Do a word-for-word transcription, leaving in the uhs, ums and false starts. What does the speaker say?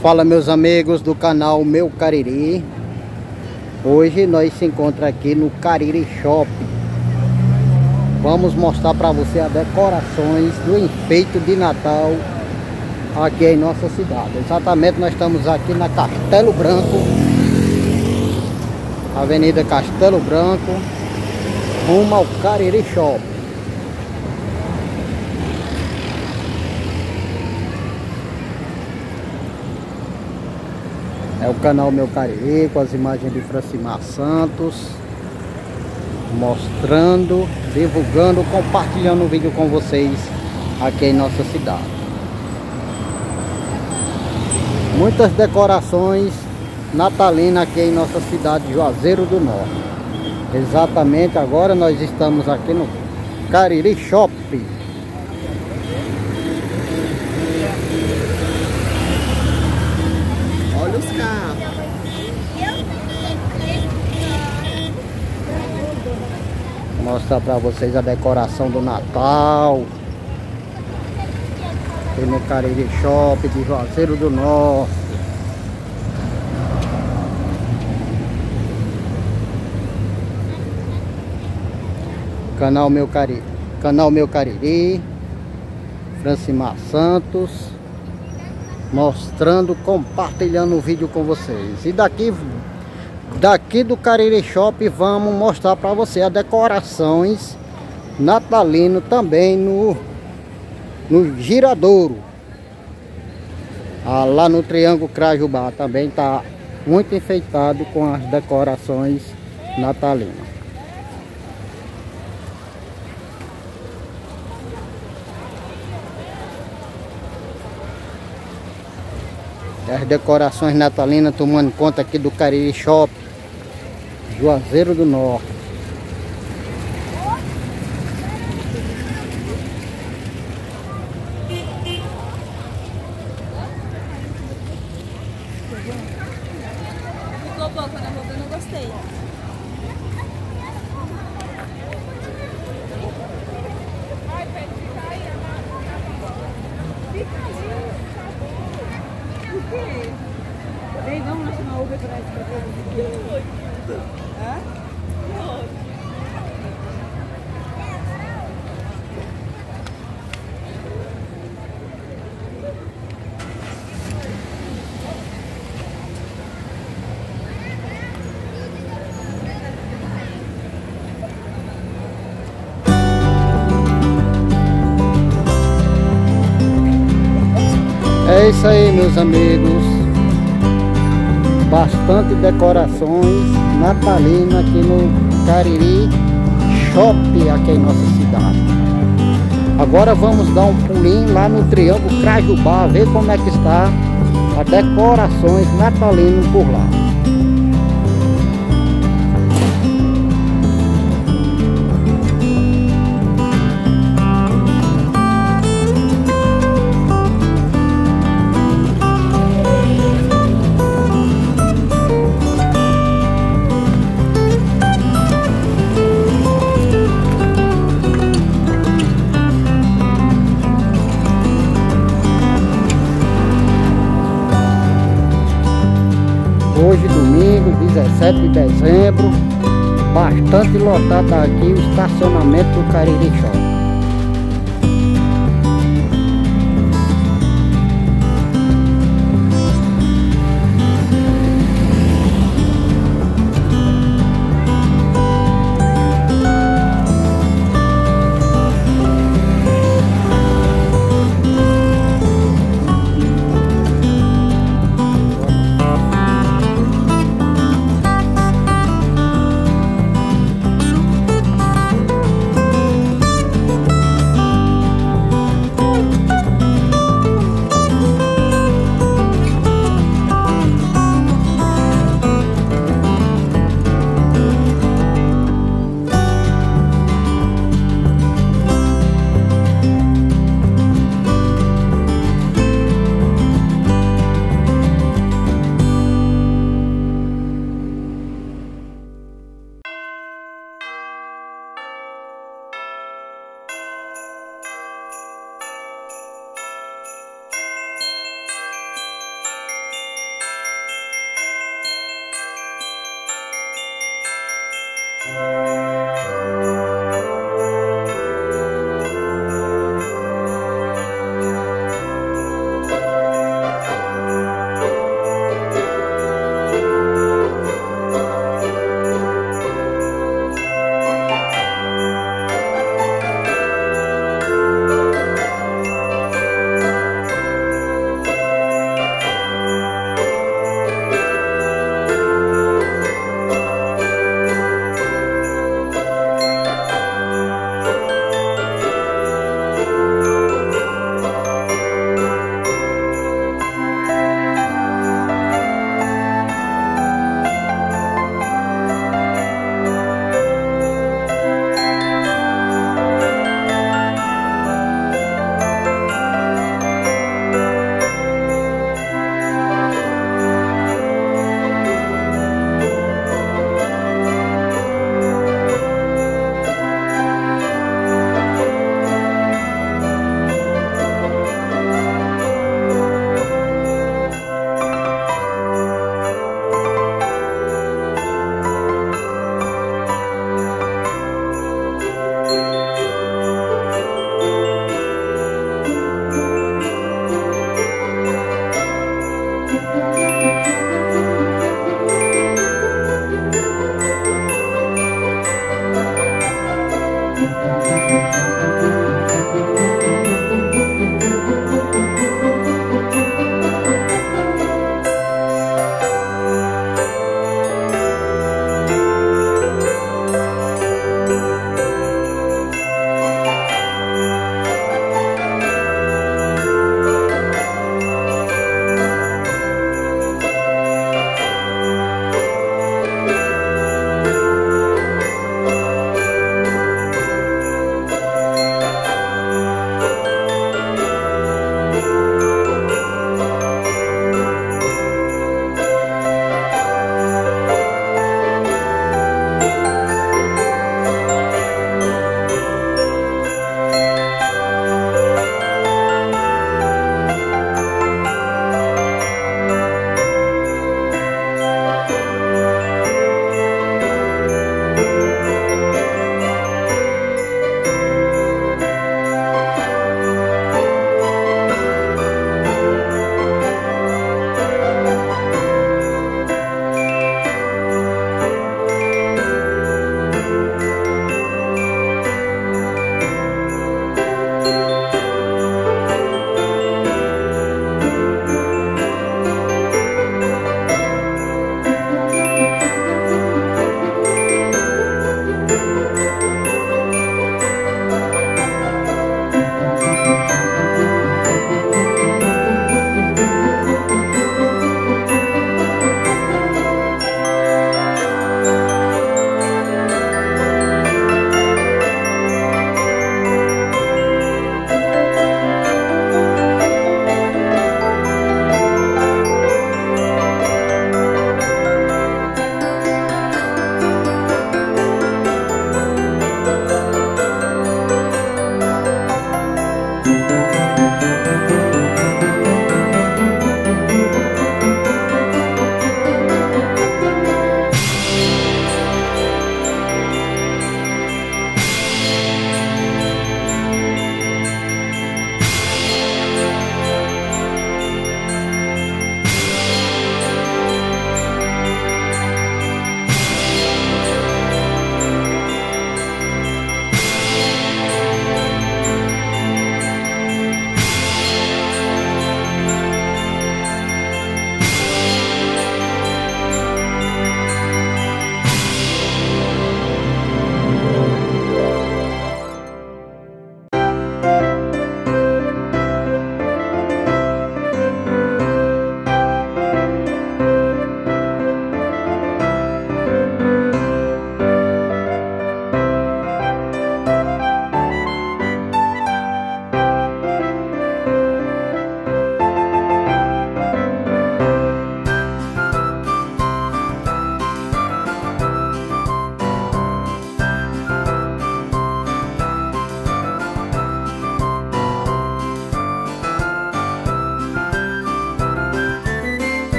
Fala, meus amigos do canal Meu Cariri. Hoje nós se encontramos aqui no Cariri Shopping. Vamos mostrar para você as decorações do enfeite de Natal aqui em nossa cidade. Exatamente, nós estamos aqui na Castelo Branco, Avenida Castelo Branco, rumo ao Cariri Shopping. É o canal Meu Cariri, com as imagens de Francimar Santos, mostrando, divulgando, compartilhando o vídeo com vocês aqui em nossa cidade. Muitas decorações natalinas aqui em nossa cidade de Juazeiro do Norte. Exatamente, agora nós estamos aqui no Cariri Shopping. Olha os carros. Vou mostrar para vocês a decoração do Natal aqui no Cariri Shopping de Juazeiro do Norte. Canal Meu Cariri, canal Meu Cariri, Francimar Santos, mostrando, compartilhando o vídeo com vocês. E daqui daqui do Cariri Shopping vamos mostrar para você as decorações natalino também no no Giradouro. Ah, lá no Triângulo Crajubá também está muito enfeitado com as decorações natalinas. As decorações natalinas tomando conta aqui do Cariri Shopping, Juazeiro do Norte. Ficou bom quando eu roupa, eu não gostei. Ei, vamos lá chamar o Uber para esse papel. Hã? É isso aí, meus amigos. Bastante decorações natalinas aqui no Cariri Shopping, aqui em nossa cidade. Agora vamos dar um pulinho lá no Triângulo Crajubá, ver como é que está as decorações natalinas por lá. Hoje, domingo, dezessete de dezembro, bastante lotado aqui o estacionamento do Cariri Shopping.